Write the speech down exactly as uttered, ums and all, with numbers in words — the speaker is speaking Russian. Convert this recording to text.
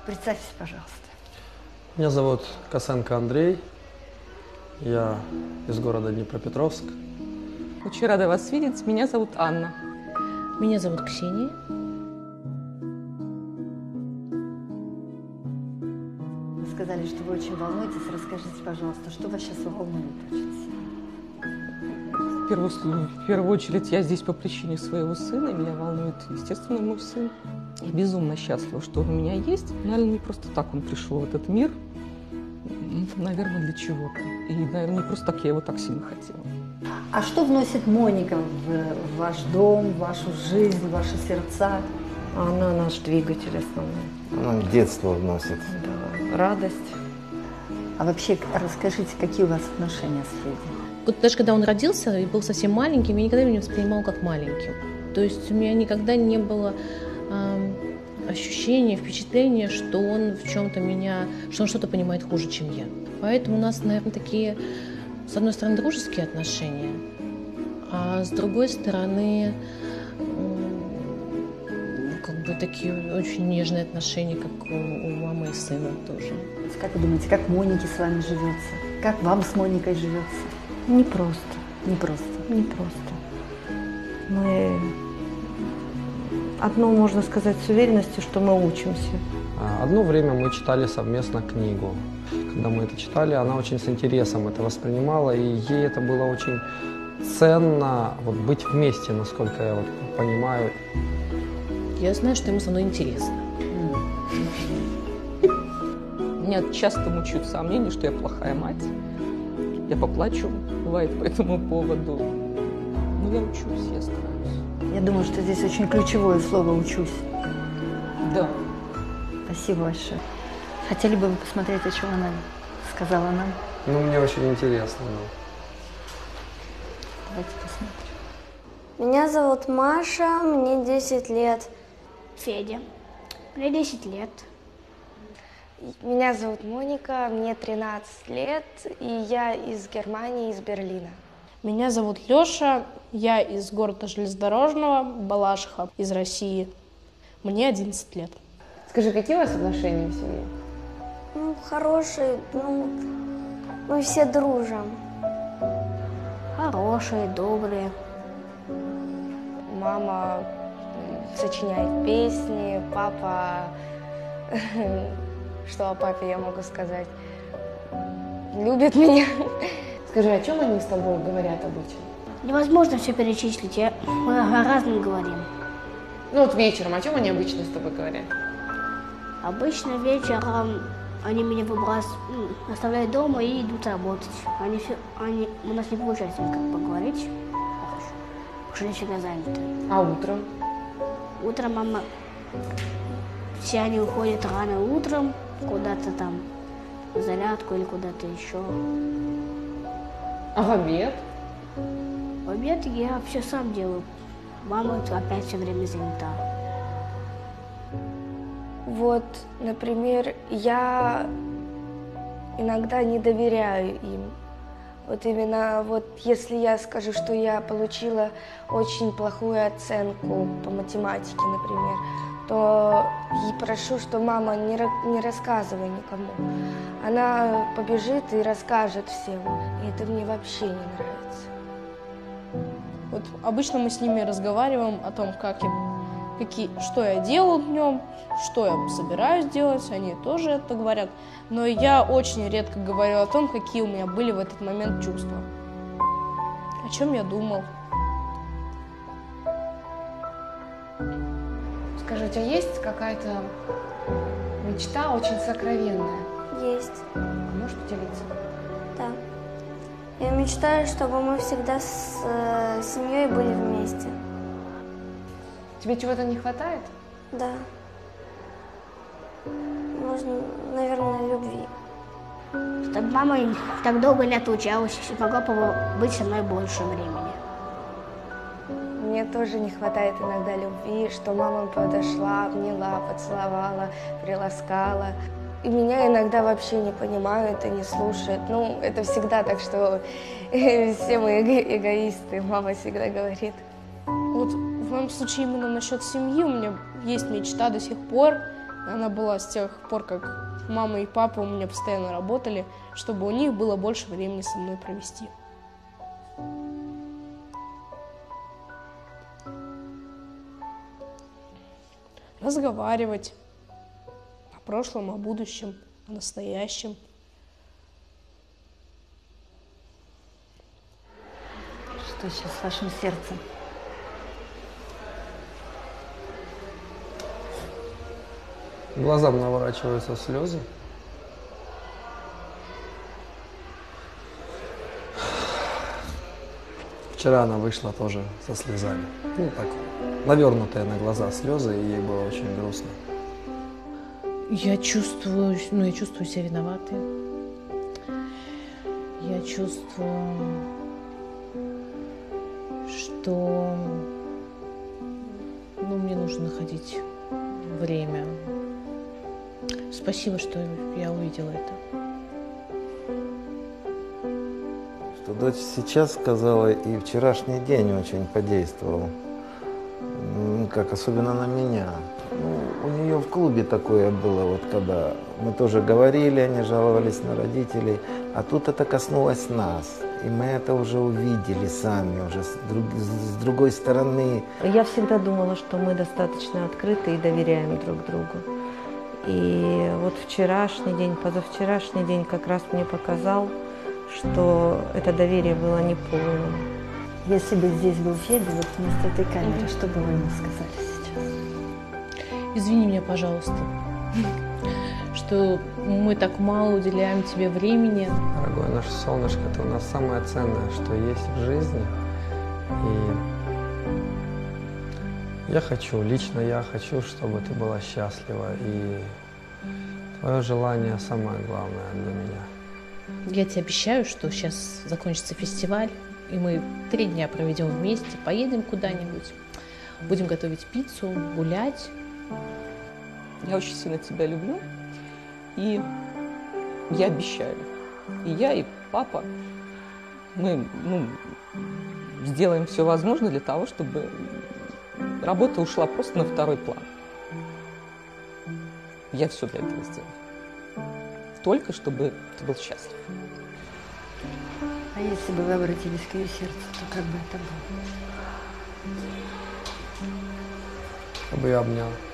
Представьтесь, пожалуйста. Меня зовут Косенко Андрей. Я из города Днепропетровск. Очень рада вас видеть. Меня зовут Анна. Меня зовут Ксения. Вы сказали, что вы очень волнуетесь. Расскажите, пожалуйста, что вас сейчас волнует очень сильно? В первую, в первую очередь я здесь по причине своего сына. Меня волнует, естественно, мой сын. Я безумно счастлива, что он у меня есть. Наверное, не просто так он пришел в этот мир. Наверное, для чего-то. И, наверное, не просто так я его так сильно хотела. А что вносит Моника в, в ваш дом, в вашу жизнь, в ваши сердца? Она наш двигатель основной. Она детство вносит. Да, радость. А вообще, расскажите, какие у вас отношения с Федей? Вот даже когда он родился и был совсем маленьким, я никогда его не воспринимала как маленьким. То есть у меня никогда не было э, ощущения, впечатления, что он в чем-то меня, что он что-то понимает хуже, чем я. Поэтому у нас, наверное, такие, с одной стороны, дружеские отношения, а с другой стороны, э, как бы такие очень нежные отношения, как у, у мамы и сына тоже. Как вы думаете, как Монике с вами живется? Как вам с Моникой живется? Не просто. Не просто. Не просто. Мы... Одно можно сказать с уверенностью, что мы учимся. Одно время мы читали совместно книгу. Когда мы это читали, она очень с интересом это воспринимала, и ей это было очень ценно вот, быть вместе, насколько я вот понимаю. Я знаю, что ему со мной интересно. Меня часто мучают сомнения, что я плохая мать. Я поплачу, бывает, по этому поводу. Но я учусь, я стараюсь. Я думаю, что здесь очень ключевое слово «учусь». Да. Спасибо большое. Хотели бы вы посмотреть, о чем она сказала нам? Ну, мне очень интересно. Да. Давайте посмотрим. Меня зовут Маша, мне десять лет. Федя, мне десять лет. Меня зовут Моника, мне тринадцать лет, и я из Германии, из Берлина. Меня зовут Лёша, я из города Железнодорожного, Балашиха, из России. Мне одиннадцать лет. Скажи, какие у вас отношения в семье? Ну, хорошие, ну, мы все дружим. Хорошие, добрые. Мама сочиняет песни, папа... Что о папе я могу сказать? Любит меня. Скажи, о чем они с тобой говорят обычно? Невозможно все перечислить, я... мы о разном говорим. Ну вот вечером, о чем они обычно с тобой говорят? Обычно вечером они меня выбрасывают, ну, оставляют дома и идут работать. Они, они, у нас не получается никак поговорить, потому что они всегда заняты. А утром? Утром мама... Все они уходят рано утром, куда-то там, в зарядку или куда-то еще. А в обед? В обед я все сам делаю. Мама опять все время занята. Вот, например, я иногда не доверяю им. Вот именно, вот если я скажу, что я получила очень плохую оценку по математике, например, то и прошу, что мама, не, не рассказывай никому. Она побежит и расскажет всем, и это мне вообще не нравится. Вот обычно мы с ними разговариваем о том, как я, какие, что я делал днем, что я собираюсь делать, они тоже это говорят. Но я очень редко говорю о том, какие у меня были в этот момент чувства, о чем я думал. Скажи, у тебя есть какая-то мечта очень сокровенная? Есть. А можешь поделиться? Да. Я мечтаю, чтобы мы всегда с э, семьей были вместе. Тебе чего-то не хватает? Да. Можно, наверное, любви. Чтобы мама так долго не отлучалась и могла быть со мной больше времени. Мне тоже не хватает иногда любви, что мама подошла, обняла, поцеловала, приласкала. И меня иногда вообще не понимают и не слушают. Ну, это всегда так, что все мы эго- эгоисты, мама всегда говорит. Вот в моем случае именно насчет семьи у меня есть мечта до сих пор. Она была с тех пор, как мама и папа у меня постоянно работали, чтобы у них было больше времени со мной провести. Разговаривать о прошлом, о будущем, о настоящем. Что сейчас с вашим сердцем? Глазам наворачиваются слезы. Вчера она вышла тоже со слезами. Ну, так, навернутые на глаза слезы, и ей было очень грустно. Я чувствую, ну, я чувствую себя виноватой. Я чувствую, что, ну, мне нужно находить время. Спасибо, что я увидела это. Что дочь сейчас сказала, и вчерашний день очень подействовал. Ну, как особенно на меня. Ну, у нее в клубе такое было, вот когда мы тоже говорили, они жаловались на родителей, а тут это коснулось нас. И мы это уже увидели сами, уже с, друг, с другой стороны. Я всегда думала, что мы достаточно открыты и доверяем друг другу. И вот вчерашний день, позавчерашний день как раз мне показал, что это доверие было неполным. Если бы здесь был Федя, вот вместо этой камеры, что бы вы ему сказали сейчас? Извини меня, пожалуйста, что мы так мало уделяем тебе времени. Дорогое наше солнышко, это у нас самое ценное, что есть в жизни. И я хочу, лично я хочу, чтобы ты была счастлива. И твое желание самое главное для меня. Я тебе обещаю, что сейчас закончится фестиваль, и мы три дня проведем вместе, поедем куда-нибудь, будем готовить пиццу, гулять. Я очень сильно тебя люблю, и я обещаю, и я, и папа, мы ну, сделаем все возможное для того, чтобы работа ушла просто на второй план. Я все для этого сделаю. Только чтобы ты был счастлив. А если бы вы обратились к ее сердцу, то как бы это было? Чтобы я обнял.